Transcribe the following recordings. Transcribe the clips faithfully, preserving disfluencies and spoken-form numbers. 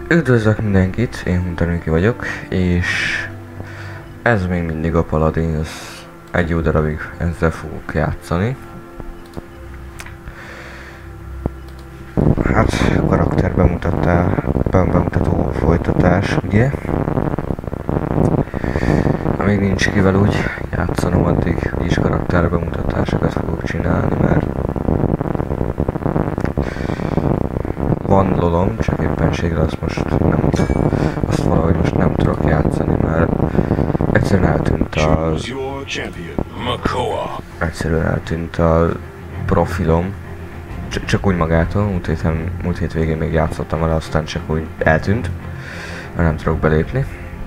Üdvözlök mindenkit, én Hunter vagyok, és ez még mindig a Paladins, egy jó darabig ezzel fogok játszani. Hát, karakter bemutatá, bemutató folytatás, ugye? Amíg nincs kivel úgy játszanom, addig is karakter bemutatásokat fogok csinálni, mert van lolom, csak éppenségre azt most nem, azt valahogy most nem tudok játszani, mert egyszerűen eltűnt a... Egyszerűen eltűnt a profilom. Cs csak úgy magától, múlt, héten, múlt hétvégén még játszottam vele, aztán csak úgy eltűnt, mert nem tudok belépni.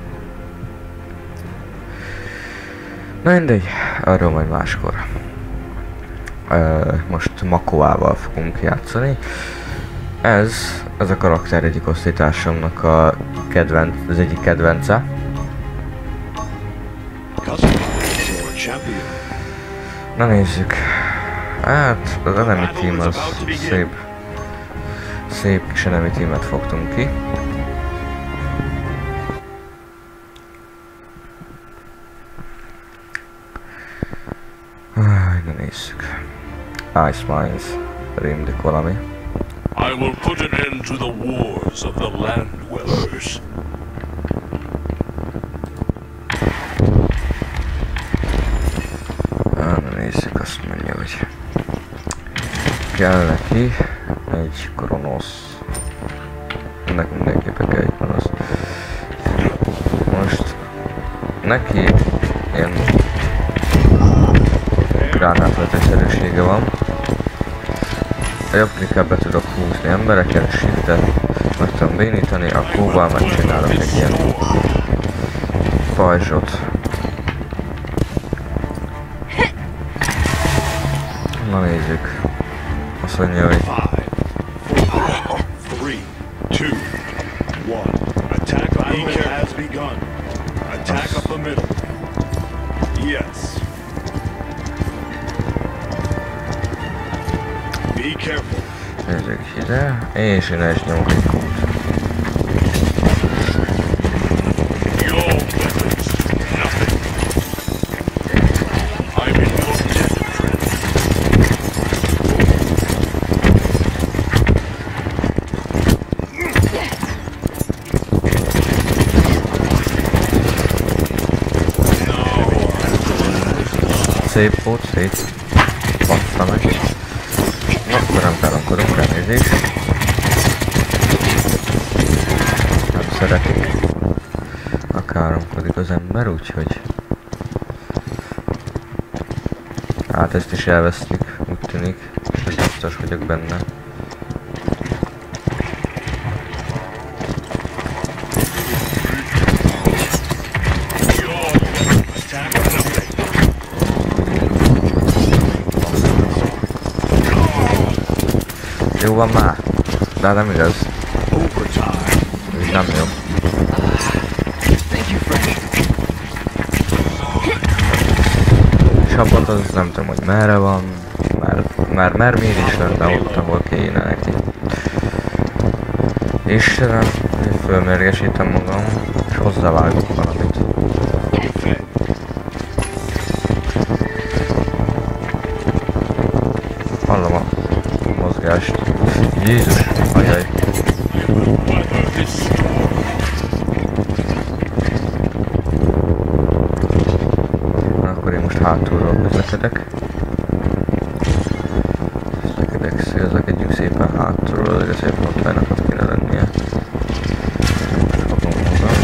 Na mindegy, arról majd máskor. Uh, most Makoával fogunk játszani. Ez, ez a karakter egyik osztálytársamnak a kedvenc, az egyik kedvence. Na nézzük. Hát, az enemy team az szép, szép kis enemy teamet fogtunk ki. Na nézzük. Ice Mines, rémlik valami. I will put an end to the wars of the land dwellers. Na nézzük, azt mondja, hogy kell neki egy Kronosz. Ennek mindenképpen kell egy Kronosz. Most neki ilyen gránátvetőszerűsége van. A jobb klikkel be tudok húzni embereket, shiftet meg tudom bénítani, a Q-val megcsinálok egy ilyen pajzsot. Na nézzük. Azt mondja, hogy nézzük ide, és én is nyomok egy Q-t. Szép volt, szép. Bassza meg. Na, akkor nem káromkodunk, elnézést. Nem szeretik. A káromkodik az ember, úgyhogy... Hát ezt is elvesztik, úgy tűnik. És biztos vagyok benne. Jó van már, de nem igaz. Ez nem jó. Csapat az nem tudom, hogy merre van. Már, már mermér is lenne ott, ahol kéne neki. Istenem, én fölmérgesítem magam, és hozzávágok valamit. Hallom a mozgást. Jézus, ajaj. Na, akkor én most hátulról közlekedek. Közlekedek, szélzlekedjünk szépen hátulról, de szépen ott benne ott kéne lennie. Fogom hozzá.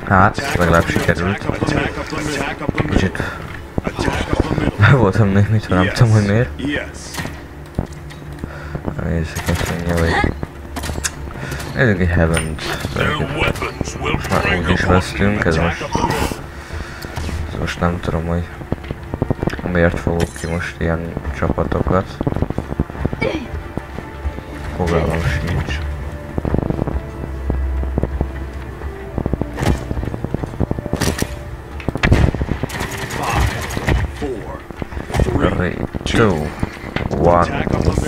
Hát, legalább sikerült. Kicsit... voltam még mit van, nem tudom, hogy miért. Nézzük, azt mondja, hogy... Nézzük egy Heaven-t. Most már úgy is vesztünk, ez most... Ez most nem tudom, hogy... miért fogok ki most ilyen csapatokat. Fogalmam sincs. three, two, one.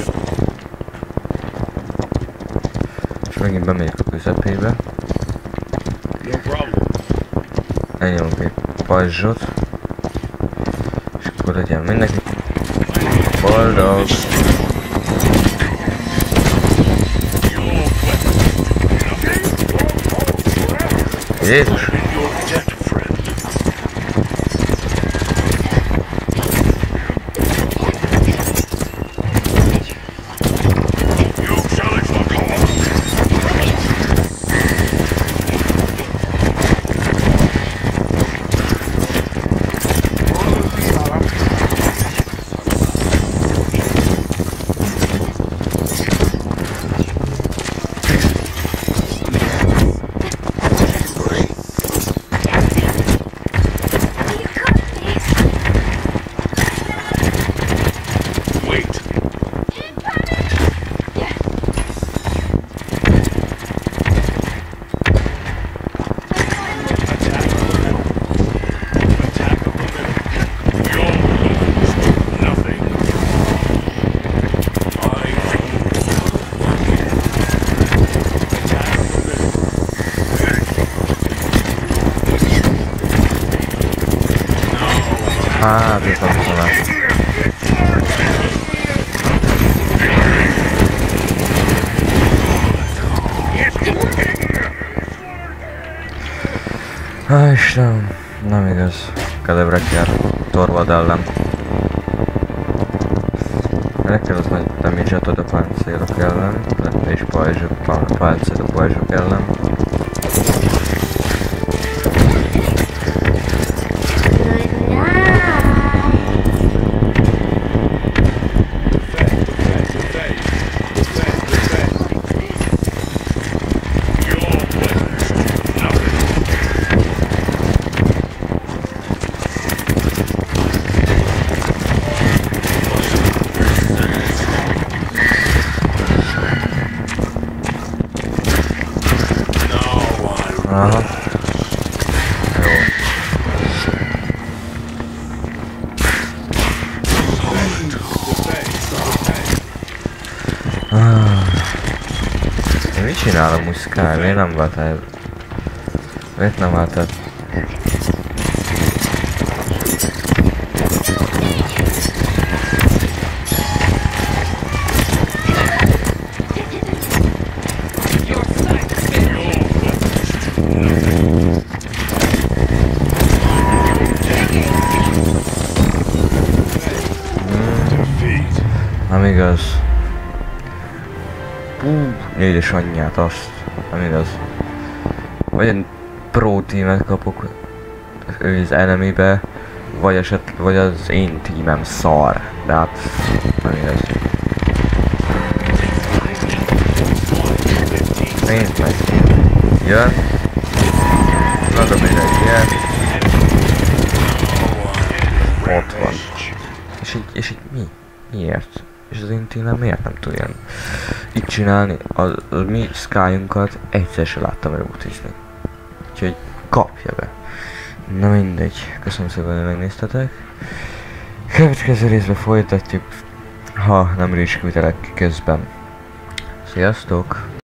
És megint bemegyek a közepébe. Elnyomok egy pajzsot. És akkor legyen mindenki boldog. Jézus! Ah, this one's so nice. Ah, Istenem, nem igaz. Kelebret jár Torvald ellen. Nekem az nagy damage-et ad a páncélok ellen, és pajzsok, páncél a pajzsok ellen. Aha. Jó. Ah. Mit csinálom úgy Sky? Miért nem váltál? Miért nem váltál? Nem igaz. Hú, édes anyját, azt. Nem igaz. Vagy egy pro teamet kapok az enemibe, vagy eset, vagy az én teamem szar. De hát nem igaz. Nézd meg. Jön. Nagyon mindegy, ilyen. Ott van. És így, és így mi? Miért? És az én teamem miért nem tud ilyen így csinálni? A, a mi Skyunkat egyszer se láttam elútizni. Úgyhogy kapja be. Na mindegy. Köszönöm szépen, hogy megnéztetek. Következő részben folytatjuk, ha nem is küldtelek közben. Sziasztok!